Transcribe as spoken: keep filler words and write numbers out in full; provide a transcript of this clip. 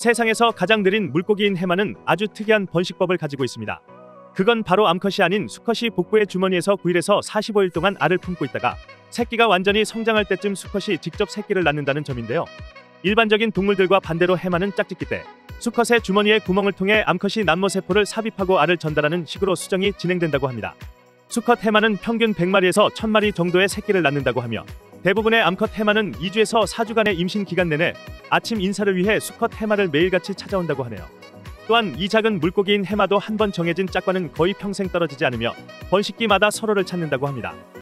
세상에서 가장 느린 물고기인 해마는 아주 특이한 번식법을 가지고 있습니다. 그건 바로 암컷이 아닌 수컷이 복부의 주머니에서 구 일에서 사십오 일 동안 알을 품고 있다가 새끼가 완전히 성장할 때쯤 수컷이 직접 새끼를 낳는다는 점인데요. 일반적인 동물들과 반대로 해마는 짝짓기 때 수컷의 주머니에 구멍을 통해 암컷이 남모세포를 삽입하고 알을 전달하는 식으로 수정이 진행된다고 합니다. 수컷 해마는 평균 백 마리에서 천 마리 정도의 새끼를 낳는다고 하며 대부분의 암컷 해마는 이 주에서 사 주간의 임신 기간 내내 아침 인사를 위해 수컷 해마를 매일같이 찾아온다고 하네요. 또한 이 작은 물고기인 해마도 한 번 정해진 짝과는 거의 평생 떨어지지 않으며 번식기마다 서로를 찾는다고 합니다.